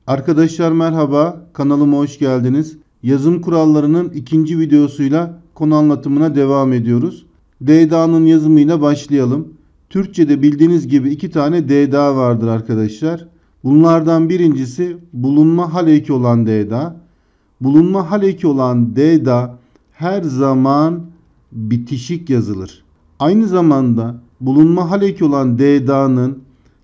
Arkadaşlar merhaba, kanalıma hoş geldiniz. Yazım kurallarının ikinci videosuyla konu anlatımına devam ediyoruz. DDA'nın yazımıyla başlayalım. Türkçe'de bildiğiniz gibi iki tane DDA vardır arkadaşlar. Bunlardan birincisi bulunma hal eki olan DDA. Bulunma hal eki olan DDA her zaman bitişik yazılır. Aynı zamanda bulunma hal eki olan DDA'nın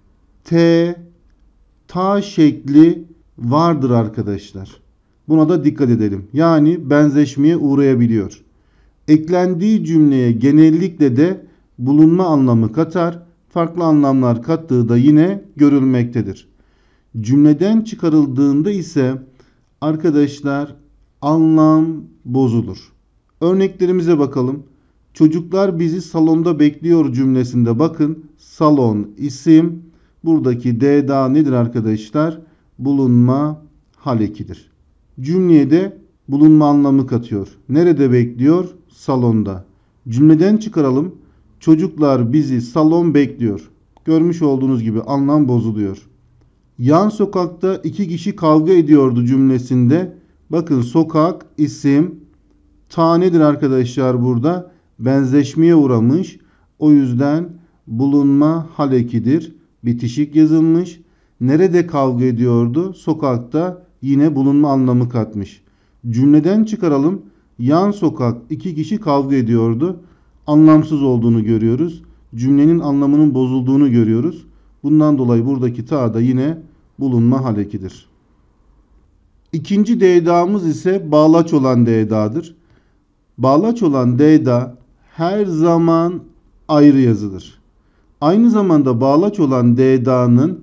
ta şekli vardır arkadaşlar. Buna da dikkat edelim. Yani benzeşmeye uğrayabiliyor. Eklendiği cümleye genellikle de bulunma anlamı katar. Farklı anlamlar kattığı da yine görülmektedir. Cümleden çıkarıldığında ise arkadaşlar anlam bozulur. Örneklerimize bakalım. Çocuklar bizi salonda bekliyor cümlesinde bakın salon isim, buradaki DDA nedir arkadaşlar? Bulunma hal ekidir. Cümleye de bulunma anlamı katıyor. Nerede bekliyor? Salonda. Cümleden çıkaralım. Çocuklar bizi salon bekliyor. Görmüş olduğunuz gibi anlam bozuluyor. Yan sokakta iki kişi kavga ediyordu cümlesinde. Bakın sokak, isim, nedir arkadaşlar burada? Benzeşmeye uğramış. O yüzden bulunma hal ekidir. Bitişik yazılmış. Nerede kavga ediyordu? Sokakta, yine bulunma anlamı katmış. Cümleden çıkaralım. Yan sokak iki kişi kavga ediyordu. Anlamsız olduğunu görüyoruz. Cümlenin anlamının bozulduğunu görüyoruz. Bundan dolayı buradaki ta da yine bulunma hal ekidir. İkinci DDA'mız ise bağlaç olan DDA'dır. Bağlaç olan DDA her zaman ayrı yazılır. Aynı zamanda bağlaç olan DDA'nın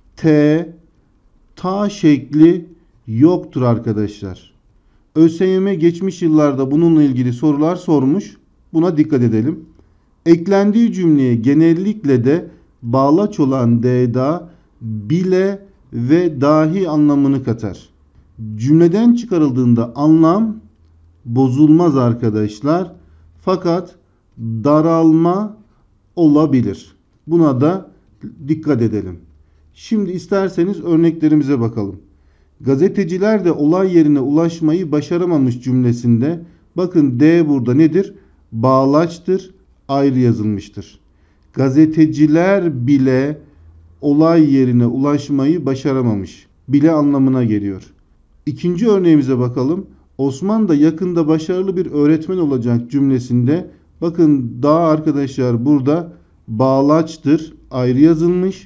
ta şekli yoktur arkadaşlar. ÖSYM geçmiş yıllarda bununla ilgili sorular sormuş. Buna dikkat edelim. Eklendiği cümleye genellikle de bağlaç olan DDA bile ve dahi anlamını katar. Cümleden çıkarıldığında anlam bozulmaz arkadaşlar. Fakat daralma olabilir. Buna da dikkat edelim. Şimdi isterseniz örneklerimize bakalım. Gazeteciler de olay yerine ulaşmayı başaramamış cümlesinde bakın D burada nedir? Bağlaçtır, ayrı yazılmıştır. Gazeteciler bile olay yerine ulaşmayı başaramamış. Bile anlamına geliyor. İkinci örneğimize bakalım. Osman da yakında başarılı bir öğretmen olacak cümlesinde bakın daha arkadaşlar burada bağlaçtır, ayrı yazılmış.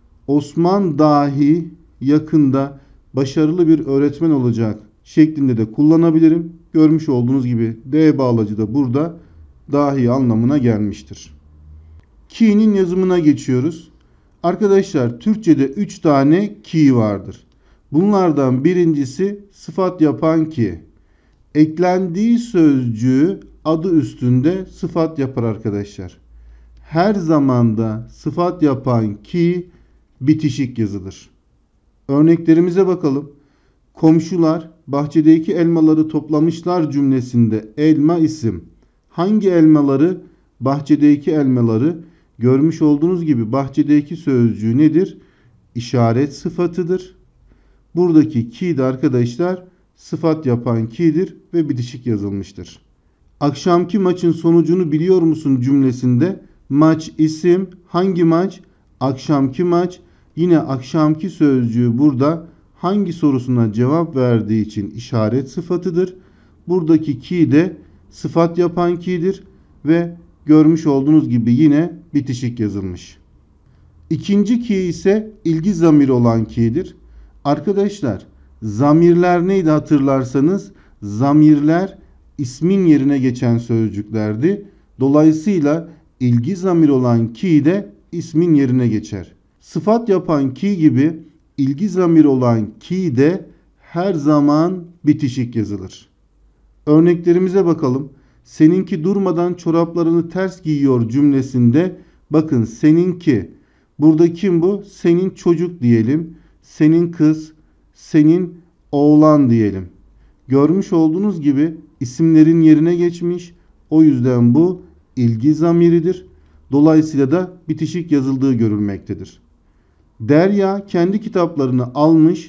Osman dahi yakında başarılı bir öğretmen olacak şeklinde de kullanabilirim. Görmüş olduğunuz gibi D bağlacı da burada dahi anlamına gelmiştir. Ki'nin yazımına geçiyoruz. Arkadaşlar Türkçe'de 3 tane ki vardır. Bunlardan birincisi sıfat yapan ki. Eklendiği sözcüğü adı üstünde sıfat yapar arkadaşlar. Her zamanda sıfat yapan ki bitişik yazılır. Örneklerimize bakalım. Komşular bahçedeki elmaları toplamışlar cümlesinde elma isim. Hangi elmaları? Bahçedeki elmaları. Görmüş olduğunuz gibi bahçedeki sözcüğü nedir? İşaret sıfatıdır. Buradaki ki de arkadaşlar sıfat yapan ki'dir ve bitişik yazılmıştır. Akşamki maçın sonucunu biliyor musun cümlesinde maç isim. Hangi maç? Akşamki maç. Yine akşamki sözcüğü burada hangi sorusuna cevap verdiği için işaret sıfatıdır. Buradaki ki de sıfat yapan ki'dir ve görmüş olduğunuz gibi yine bitişik yazılmış. İkinci ki ise ilgi zamiri olan ki'dir. Arkadaşlar zamirler neydi hatırlarsanız? Zamirler ismin yerine geçen sözcüklerdi. Dolayısıyla ilgi zamiri olan ki de ismin yerine geçer. Sıfat yapan ki gibi ilgi zamiri olan ki de her zaman bitişik yazılır. Örneklerimize bakalım. Seninki durmadan çoraplarını ters giyiyor cümlesinde bakın seninki. Burada kim bu? Senin çocuk diyelim. Senin kız, senin oğlan diyelim. Görmüş olduğunuz gibi isimlerin yerine geçmiş. O yüzden bu ilgi zamiridir. Dolayısıyla da bitişik yazıldığı görülmektedir. Derya kendi kitaplarını almış,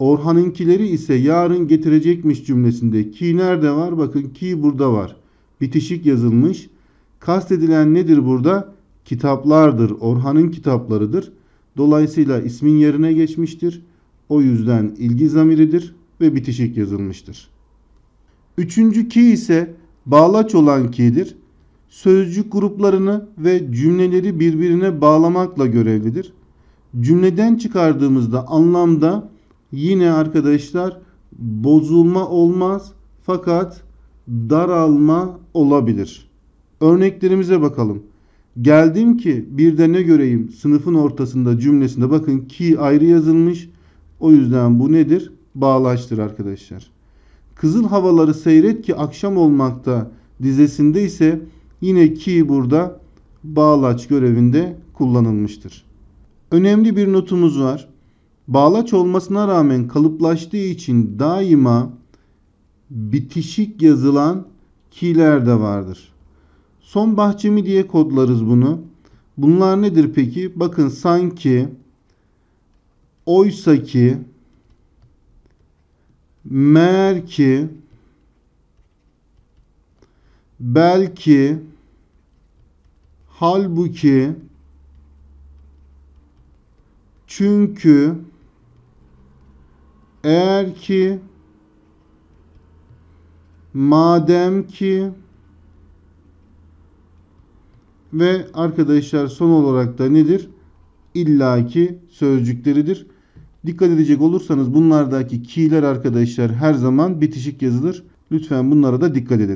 Orhan'ınkileri ise yarın getirecekmiş cümlesinde. Ki nerede var? Bakın ki burada var. Bitişik yazılmış. Kastedilen nedir burada? Kitaplardır. Orhan'ın kitaplarıdır. Dolayısıyla ismin yerine geçmiştir. O yüzden ilgi zamiridir ve bitişik yazılmıştır. Üçüncü ki ise bağlaç olan ki'dir. Sözcük gruplarını ve cümleleri birbirine bağlamakla görevlidir. Cümleden çıkardığımızda anlamda yine arkadaşlar bozulma olmaz fakat daralma olabilir. Örneklerimize bakalım. Geldim ki bir de ne göreyim sınıfın ortasında cümlesinde bakın ki ayrı yazılmış. O yüzden bu nedir? Bağlaçtır arkadaşlar. Kızıl havaları seyret ki akşam olmakta dizesinde ise yine ki burada bağlaç görevinde kullanılmıştır. Önemli bir notumuz var. Bağlaç olmasına rağmen kalıplaştığı için daima bitişik yazılan ki'ler de vardır. Son bahçemi diye kodlarız bunu. Bunlar nedir peki? Bakın sanki, oysa ki, meğer ki, belki, halbuki, çünkü, eğer ki, madem ki ve arkadaşlar son olarak da nedir? İllaki sözcükleridir. Dikkat edecek olursanız bunlardaki ki'ler arkadaşlar her zaman bitişik yazılır. Lütfen bunlara da dikkat edin.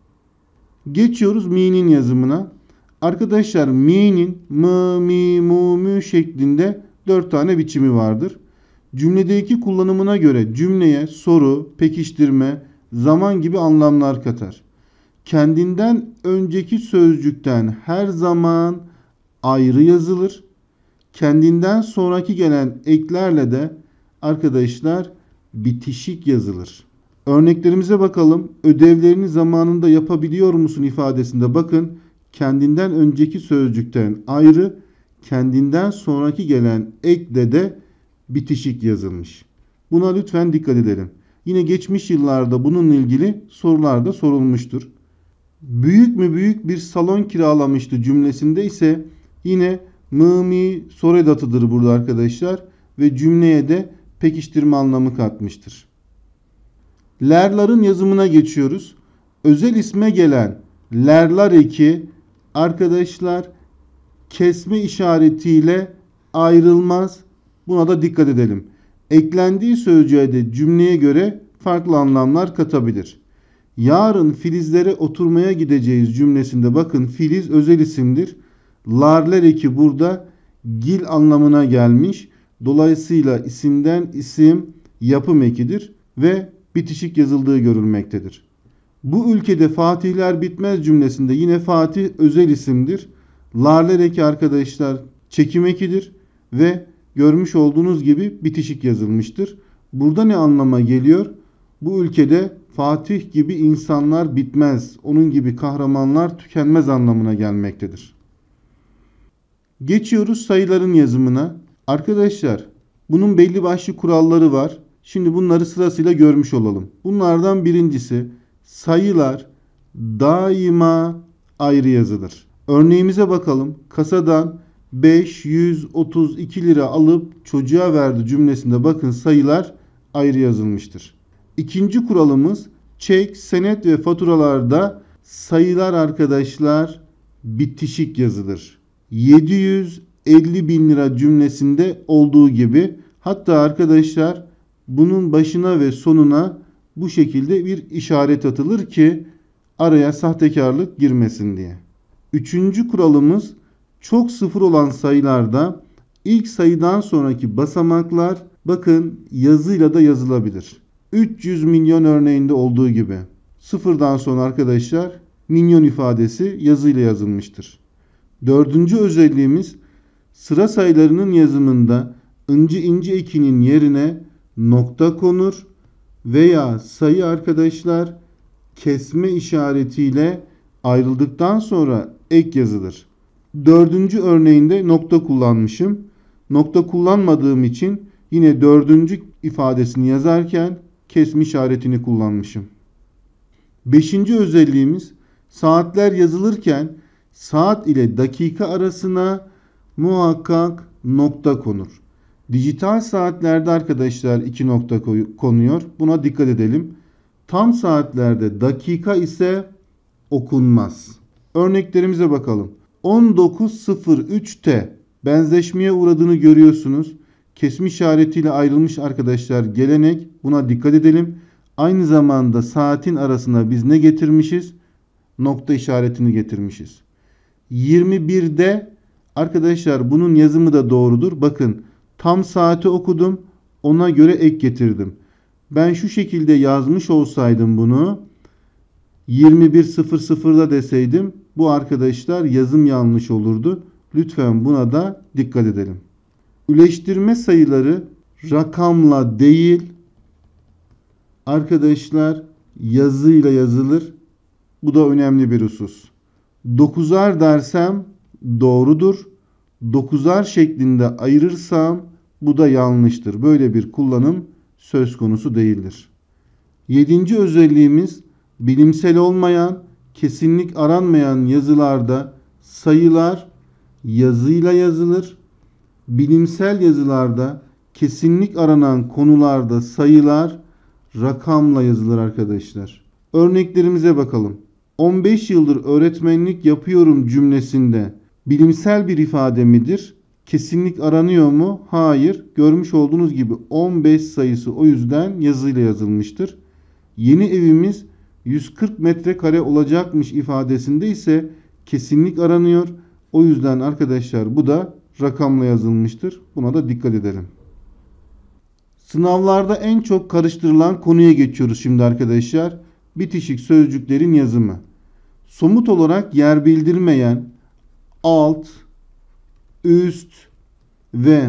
Geçiyoruz mi'nin yazımına. Arkadaşlar mi'nin mı, mi, mu, mü şeklinde 4 tane biçimi vardır. Cümledeki kullanımına göre cümleye soru, pekiştirme, zaman gibi anlamlar katar. Kendinden önceki sözcükten her zaman ayrı yazılır. Kendinden sonraki gelen eklerle de arkadaşlar bitişik yazılır. Örneklerimize bakalım. Ödevlerini zamanında yapabiliyor musun ifadesinde bakın kendinden önceki sözcükten ayrı, kendinden sonraki gelen ekle de bitişik yazılmış. Buna lütfen dikkat edelim. Yine geçmiş yıllarda bununla ilgili sorular da sorulmuştur. Büyük mü büyük bir salon kiralamıştı cümlesinde ise yine mı mi soru edatıdır burada arkadaşlar ve cümleye de pekiştirme anlamı katmıştır. Ler'ların yazımına geçiyoruz. Özel isme gelen ler'lar eki arkadaşlar kesme işaretiyle ayrılmaz. Buna da dikkat edelim. Eklendiği sözcüğe de cümleye göre farklı anlamlar katabilir. Yarın Filizlere oturmaya gideceğiz cümlesinde bakın Filiz özel isimdir. Larler eki burada gil anlamına gelmiş. Dolayısıyla isimden isim yapım ekidir ve bitişik yazıldığı görülmektedir. Bu ülkede Fatihler bitmez cümlesinde yine Fatih özel isimdir. Larler eki arkadaşlar çekim ekidir ve görmüş olduğunuz gibi bitişik yazılmıştır. Burada ne anlama geliyor? Bu ülkede Fatih gibi insanlar bitmez, onun gibi kahramanlar tükenmez anlamına gelmektedir. Geçiyoruz sayıların yazımına. Arkadaşlar bunun belli başlı kuralları var. Şimdi bunları sırasıyla görmüş olalım. Bunlardan birincisi sayılar daima ayrı yazılır. Örneğimize bakalım. Kasadan 532 lira alıp çocuğa verdi cümlesinde bakın sayılar ayrı yazılmıştır. İkinci kuralımız çek, senet ve faturalarda sayılar arkadaşlar bitişik yazılır. 750 bin lira cümlesinde olduğu gibi hatta arkadaşlar bunun başına ve sonuna bu şekilde bir işaret atılır ki araya sahtekarlık girmesin diye. Üçüncü kuralımız çok sıfır olan sayılarda ilk sayıdan sonraki basamaklar bakın yazıyla da yazılabilir. 300 milyon örneğinde olduğu gibi sıfırdan sonra arkadaşlar milyon ifadesi yazıyla yazılmıştır. Dördüncü özelliğimiz sıra sayılarının yazımında inci ekinin yerine nokta konur veya sayı arkadaşlar kesme işaretiyle ayrıldıktan sonra ek yazılır. Dördüncü örneğinde nokta kullanmışım. Nokta kullanmadığım için Yine dördüncü ifadesini yazarken kesme işaretini kullanmışım. Beşinci özelliğimiz, saatler yazılırken saat ile dakika arasına muhakkak nokta konur. Dijital saatlerde arkadaşlar 2 nokta konuyor. Buna dikkat edelim. Tam saatlerde dakika ise okunmaz. Örneklerimize bakalım. 19.03'te benzeşmeye uğradığını görüyorsunuz. Kesme işaretiyle ayrılmış arkadaşlar gelenek. Buna dikkat edelim. Aynı zamanda saatin arasına biz ne getirmişiz? Nokta işaretini getirmişiz. 21'de arkadaşlar bunun yazımı da doğrudur. Bakın tam saati okudum. Ona göre ek getirdim. Ben şu şekilde yazmış olsaydım bunu 21.00'da deseydim bu arkadaşlar yazım yanlış olurdu. Lütfen buna da dikkat edelim. Üleştirme sayıları rakamla değil arkadaşlar yazıyla yazılır. Bu da önemli bir husus. 9'ar dersem doğrudur. 9'ar şeklinde ayırırsam bu da yanlıştır. Böyle bir kullanım söz konusu değildir. 7. özelliğimiz, bilimsel olmayan, kesinlik aranmayan yazılarda sayılar yazıyla yazılır. Bilimsel yazılarda kesinlik aranan konularda sayılar rakamla yazılır arkadaşlar. Örneklerimize bakalım. 15 yıldır öğretmenlik yapıyorum cümlesinde bilimsel bir ifade midir? Kesinlik aranıyor mu? Hayır. Görmüş olduğunuz gibi 15 sayısı o yüzden yazıyla yazılmıştır. Yeni evimiz 140 metrekare olacakmış ifadesinde ise kesinlik aranıyor. O yüzden arkadaşlar bu da rakamla yazılmıştır. Buna da dikkat edelim. Sınavlarda en çok karıştırılan konuya geçiyoruz şimdi arkadaşlar. Bitişik sözcüklerin yazımı. Somut olarak yer bildirmeyen alt, üst ve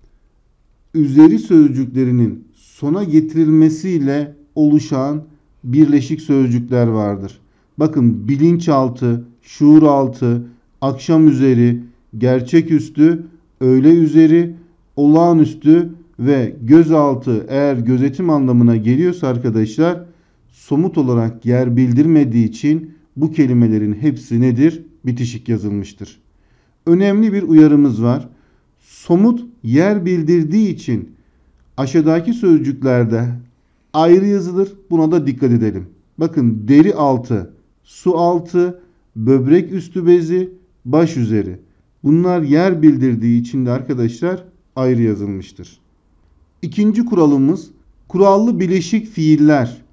üzeri sözcüklerinin sona getirilmesiyle oluşan birleşik sözcükler vardır. Bakın bilinçaltı, şuuraltı, akşam üzeri, gerçeküstü, öğle üzeri, olağanüstü ve gözaltı eğer gözetim anlamına geliyorsa arkadaşlar somut olarak yer bildirmediği için bu kelimelerin hepsi nedir? Bitişik yazılmıştır. Önemli bir uyarımız var. Somut yer bildirdiği için aşağıdaki sözcüklerde ayrı yazılır. Buna da dikkat edelim. Bakın deri altı, su altı, böbrek üstü bezi, baş üzeri. Bunlar yer bildirdiği için de arkadaşlar ayrı yazılmıştır. İkinci kuralımız kurallı bileşik fiiller.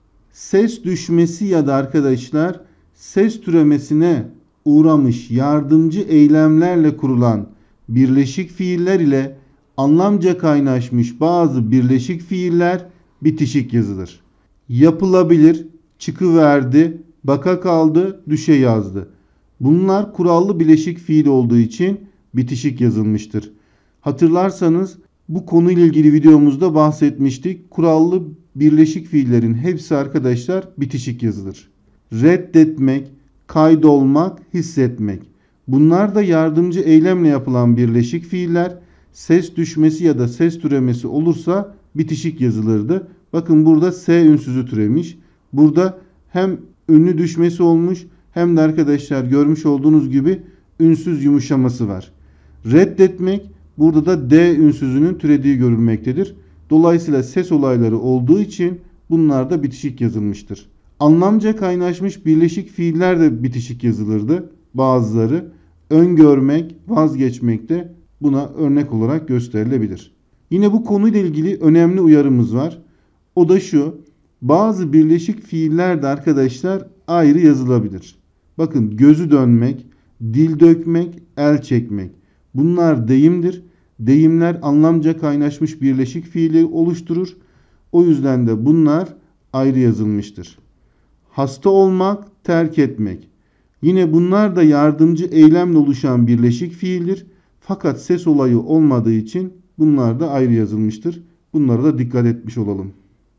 Ses düşmesi ya da arkadaşlar ses türemesine uğramış yardımcı eylemlerle kurulan birleşik fiiller ile anlamca kaynaşmış bazı birleşik fiiller bitişik yazılır. Yapılabilir, çıkıverdi, baka kaldı, düşe yazdı. Bunlar kurallı bileşik fiil olduğu için bitişik yazılmıştır. Hatırlarsanız bu konuyla ilgili videomuzda bahsetmiştik. Kurallı birleşik fiillerin hepsi arkadaşlar bitişik yazılır. Reddetmek, kaydolmak, hissetmek. Bunlar da yardımcı eylemle yapılan birleşik fiiller. Ses düşmesi ya da ses türemesi olursa bitişik yazılırdı. Bakın burada S ünsüzü türemiş. Burada hem ünlü düşmesi olmuş hem de arkadaşlar görmüş olduğunuz gibi ünsüz yumuşaması var. Reddetmek burada da D ünsüzünün türediği görülmektedir. Dolayısıyla ses olayları olduğu için bunlar da bitişik yazılmıştır. Anlamca kaynaşmış birleşik fiiller de bitişik yazılırdı. Bazıları öngörmek, vazgeçmek de buna örnek olarak gösterilebilir. Yine bu konuyla ilgili önemli uyarımız var. O da şu. Bazı birleşik fiiller de arkadaşlar ayrı yazılabilir. Bakın gözü dönmek, dil dökmek, el çekmek. Bunlar deyimdir. Deyimler anlamca kaynaşmış birleşik fiili oluşturur. O yüzden de bunlar ayrı yazılmıştır. Hasta olmak, terk etmek. Yine bunlar da yardımcı eylemle oluşan birleşik fiildir. Fakat ses olayı olmadığı için bunlar da ayrı yazılmıştır. Bunlara da dikkat etmiş olalım.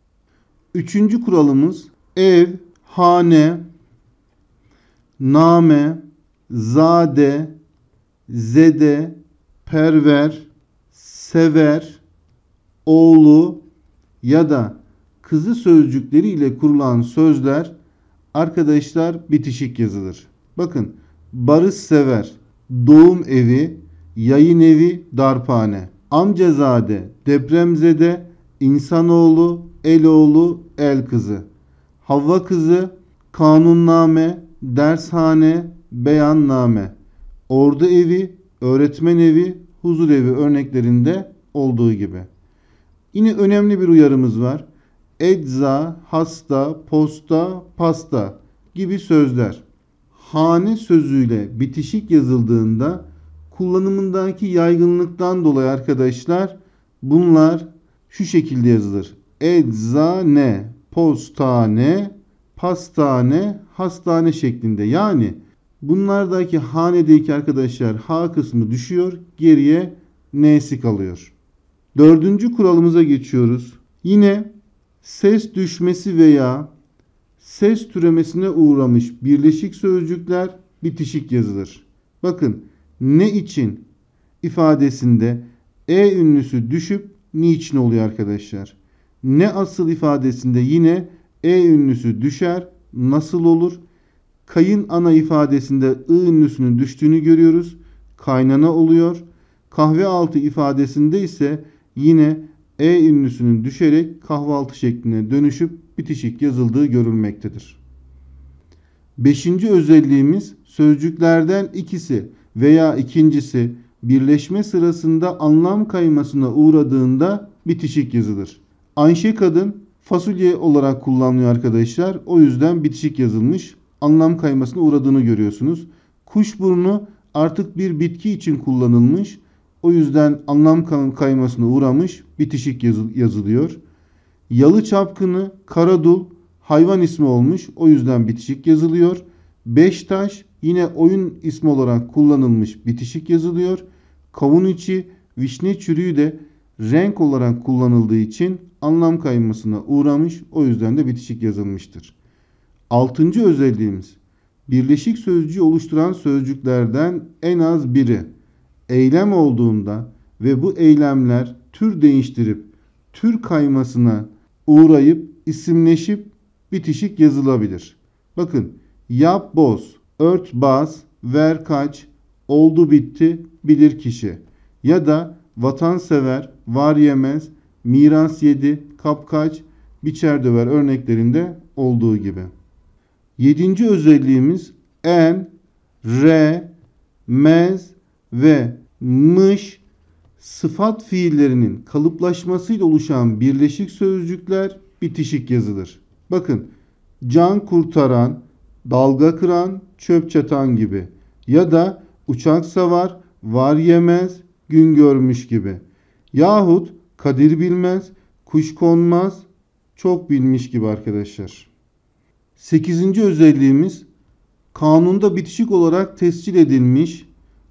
Üçüncü kuralımız ev, hane, name, zade, zede, perver, sever, oğlu ya da kızı sözcükleri ile kurulan sözler arkadaşlar bitişik yazılır. Bakın, barışsever, doğum evi, yayın evi, darphane, amcazade, depremzede, insanoğlu, eloğlu, el kızı, Havva kızı, kanunname, dershane, beyanname, ordu evi, öğretmen evi, huzur evi örneklerinde olduğu gibi. Yine önemli bir uyarımız var. Ecza, hasta, posta, pasta gibi sözler hane sözüyle bitişik yazıldığında kullanımındaki yaygınlıktan dolayı arkadaşlar bunlar şu şekilde yazılır. Eczane, postane, pastane, hastane şeklinde. Yani bunlardaki hanedeki arkadaşlar ha kısmı düşüyor, geriye n'si kalıyor. Dördüncü kuralımıza geçiyoruz. Yine ses düşmesi veya ses türemesine uğramış birleşik sözcükler bitişik yazılır. Bakın, ne için ifadesinde e ünlüsü düşüp niçin oluyor arkadaşlar. Ne asıl ifadesinde yine e ünlüsü düşer, nasıl olur. Kayın ana ifadesinde I ünlüsünün düştüğünü görüyoruz. Kaynana oluyor. Kahve altı ifadesinde ise yine e ünlüsünün düşerek kahvaltı şekline dönüşüp bitişik yazıldığı görülmektedir. Beşinci özelliğimiz sözcüklerden ikisi veya ikincisi birleşme sırasında anlam kaymasına uğradığında bitişik yazılır. Ayşe kadın fasulye olarak kullanılıyor arkadaşlar. O yüzden bitişik yazılmış. Anlam kaymasına uğradığını görüyorsunuz. Kuşburnu artık bir bitki için kullanılmış. O yüzden anlam kaymasına uğramış, bitişik yazılıyor. Yalı çapkını, karadul hayvan ismi olmuş. O yüzden bitişik yazılıyor. Beştaş yine oyun ismi olarak kullanılmış, bitişik yazılıyor. Kavun içi, vişne çürüğü de renk olarak kullanıldığı için anlam kaymasına uğramış. O yüzden de bitişik yazılmıştır. Altıncı özelliğimiz birleşik sözcüğü oluşturan sözcüklerden en az biri eylem olduğunda ve bu eylemler tür değiştirip tür kaymasına uğrayıp isimleşip bitişik yazılabilir. Bakın, yap boz, ört baz, ver kaç, oldu bitti, bilir kişi. Ya da vatansever, var yemez, miras yedi, kapkaç, biçer döver örneklerinde olduğu gibi. Yedinci özelliğimiz en, re, mez ve mış sıfat fiillerinin kalıplaşmasıyla oluşan birleşik sözcükler bitişik yazılır. Bakın, can kurtaran, dalga kıran, çöp çatan gibi ya da uçak savar, var yemez, gün görmüş gibi. Yahut kadir bilmez, kuş konmaz, çok bilmiş gibi arkadaşlar. Sekizinci özelliğimiz kanunda bitişik olarak tescil edilmiş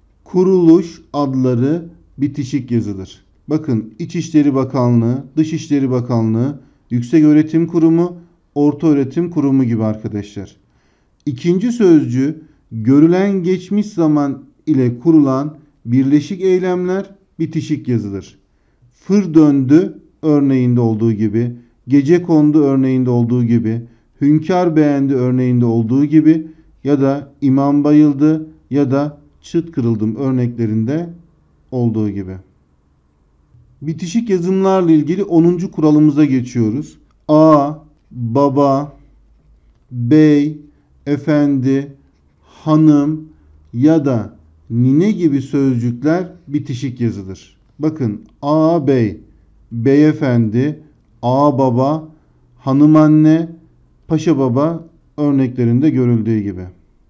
kuruluş adları bitişik yazılır. Bakın, İçişleri Bakanlığı, Dışişleri Bakanlığı, Yükseköğretim Kurumu, Ortaöğretim Kurumu gibi arkadaşlar. İkinci sözcüğü görülen geçmiş zaman ile kurulan birleşik eylemler bitişik yazılır. Fır döndü örneğinde olduğu gibi, gece kondu örneğinde olduğu gibi, hünkâr beğendi örneğinde olduğu gibi ya da imam bayıldı ya da çıt kırıldım örneklerinde olduğu gibi. Bitişik yazımlarla ilgili 10. kuralımıza geçiyoruz. A, baba, bey, efendi, hanım ya da nine gibi sözcükler bitişik yazılır. Bakın, a bey, beyefendi, a baba, hanım anne, paşa baba örneklerinde görüldüğü gibi.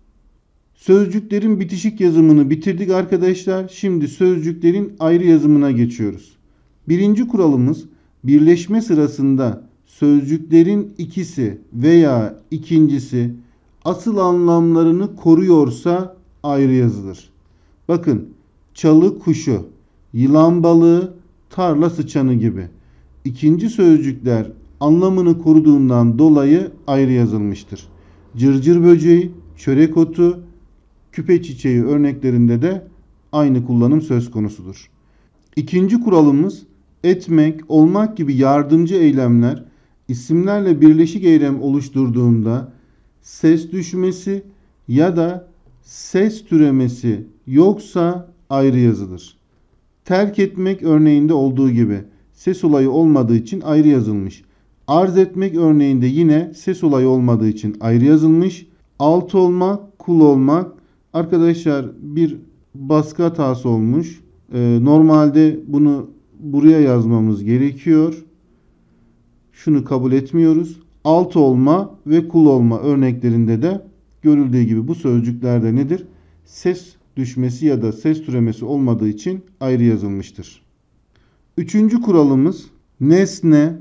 Sözcüklerin bitişik yazımını bitirdik arkadaşlar. Şimdi sözcüklerin ayrı yazımına geçiyoruz. Birinci kuralımız birleşme sırasında sözcüklerin ikisi veya ikincisi asıl anlamlarını koruyorsa ayrı yazılır. Bakın, çalı kuşu, yılan balığı, tarla sıçanı gibi. İkinci sözcükler anlamını koruduğundan dolayı ayrı yazılmıştır. Cırcır böceği, çörek otu, küpe çiçeği örneklerinde de aynı kullanım söz konusudur. İkinci kuralımız etmek, olmak gibi yardımcı eylemler isimlerle birleşik eylem oluşturduğunda ses düşmesi ya da ses türemesi yoksa ayrı yazılır. Terk etmek örneğinde olduğu gibi ses olayı olmadığı için ayrı yazılmış. Arz etmek örneğinde yine ses olayı olmadığı için ayrı yazılmış. Alt olmak, kul olmak. Arkadaşlar bir baskı hatası olmuş. Normalde bunu buraya yazmamız gerekiyor. Şunu kabul etmiyoruz. Alt olma ve kul olma örneklerinde de görüldüğü gibi bu sözcüklerde nedir? Ses düşmesi ya da ses türemesi olmadığı için ayrı yazılmıştır. Üçüncü kuralımız nesne,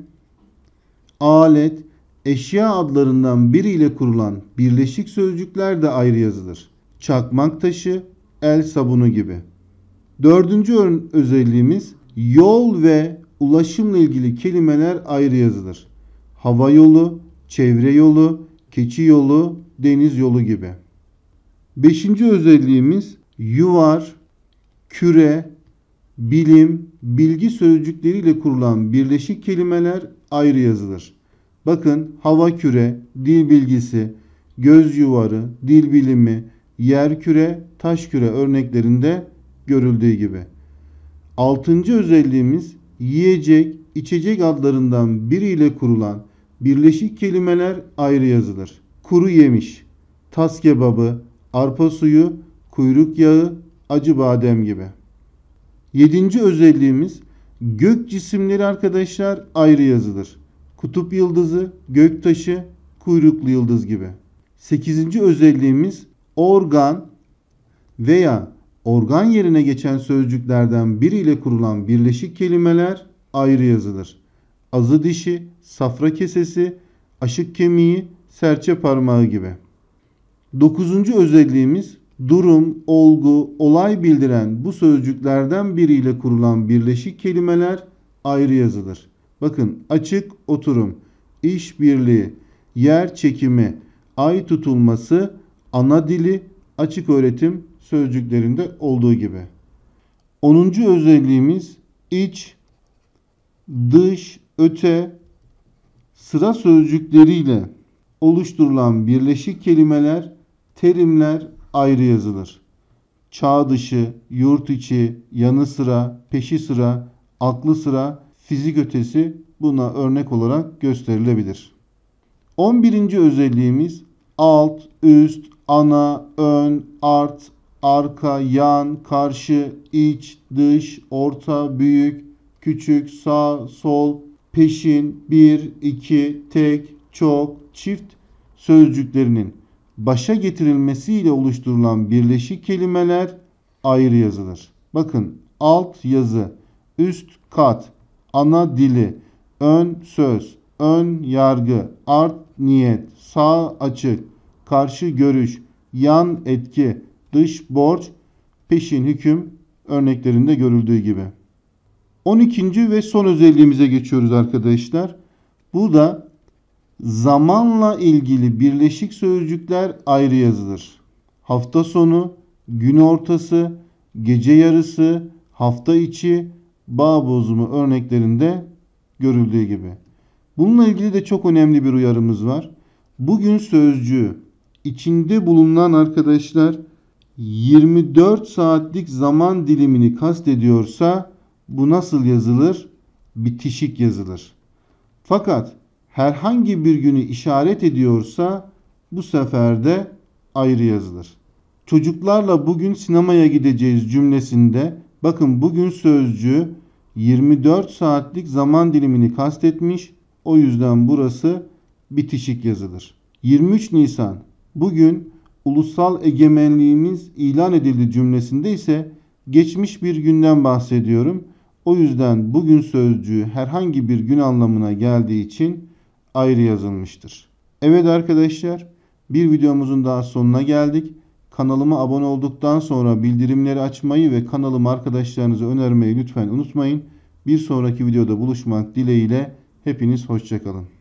alet, eşya adlarından biriyle kurulan birleşik sözcükler de ayrı yazılır. Çakmak taşı, el sabunu gibi. Dördüncü özelliğimiz yol ve ulaşımla ilgili kelimeler ayrı yazılır. Hava yolu, çevre yolu, keçi yolu, deniz yolu gibi. Beşinci özelliğimiz yuvar, küre, bilim, bilgi sözcükleriyle kurulan birleşik kelimeler ayrı yazılır. Bakın hava küre, dil bilgisi, göz yuvarı, dil bilimi, yer küre, taş küre örneklerinde görüldüğü gibi. Altıncı özelliğimiz yiyecek, içecek adlarından biriyle kurulan birleşik kelimeler ayrı yazılır. Kuru yemiş, tas kebabı, arpa suyu, kuyruk yağı, acı badem gibi. Yedinci özelliğimiz gök cisimleri arkadaşlar ayrı yazılır. Kutup yıldızı, göktaşı, kuyruklu yıldız gibi. Sekizinci özelliğimiz organ veya organ yerine geçen sözcüklerden biriyle kurulan birleşik kelimeler ayrı yazılır. Azı dişi, safra kesesi, aşık kemiği, serçe parmağı gibi. Dokuzuncu özelliğimiz durum, olgu, olay bildiren bu sözcüklerden biriyle kurulan birleşik kelimeler ayrı yazılır. Bakın açık oturum, iş birliği, yer çekimi, ay tutulması, ana dili, açık öğretim sözcüklerinde olduğu gibi. 10. özelliğimiz iç, dış, öte, sıra sözcükleriyle oluşturulan birleşik kelimeler, terimler ayrı yazılır. Çağ dışı, yurt içi, yanı sıra, peşi sıra, aklı sıra, fizik ötesi buna örnek olarak gösterilebilir. 11. özelliğimiz alt, üst, ana, ön, art, arka, yan, karşı, iç, dış, orta, büyük, küçük, sağ, sol, peşin, bir, iki, tek, çok, çift sözcüklerinin başa getirilmesiyle oluşturulan birleşik kelimeler ayrı yazılır. Bakın alt yazı, üst kat, ana dili, ön söz, ön yargı, art niyet, sağ açık, karşı görüş, yan etki, dış borç, peşin hüküm örneklerinde görüldüğü gibi. 12. ve son özelliğimize geçiyoruz arkadaşlar. Bu da zamanla ilgili birleşik sözcükler ayrı yazılır. Hafta sonu, gün ortası, gece yarısı, hafta içi, bağ bozumu örneklerinde görüldüğü gibi. Bununla ilgili de çok önemli bir uyarımız var. Bugün sözcüğü içinde bulunan arkadaşlar 24 saatlik zaman dilimini kastediyorsa bu nasıl yazılır? Bitişik yazılır. Fakat herhangi bir günü işaret ediyorsa bu sefer de ayrı yazılır. Çocuklarla bugün sinemaya gideceğiz cümlesinde bakın bugün sözcüğü 24 saatlik zaman dilimini kastetmiş. O yüzden burası bitişik yazılır. 23 Nisan bugün ulusal egemenliğimiz ilan edildi cümlesinde ise geçmiş bir günden bahsediyorum. O yüzden bugün sözcüğü herhangi bir gün anlamına geldiği için ayrı yazılmıştır. Evet arkadaşlar, bir videomuzun daha sonuna geldik. Kanalıma abone olduktan sonra bildirimleri açmayı ve kanalımı arkadaşlarınıza önermeyi lütfen unutmayın. Bir sonraki videoda buluşmak dileğiyle hepiniz hoşça kalın.